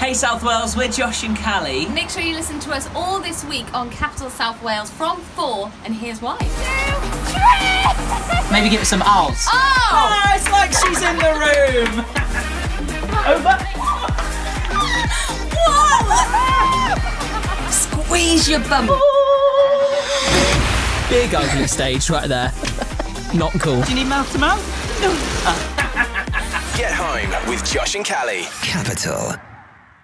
Hey South Wales, we're Josh and Kally. Make sure you listen to us all this week on Capital South Wales from 4, and here's why. 2, 3! Maybe give it some owls. Oh! It's like she's in the room. Over. Whoa! Squeeze your bum. Big ugly stage right there. Not cool. Do you need mouth to mouth? Get home with Josh and Kally. Capital.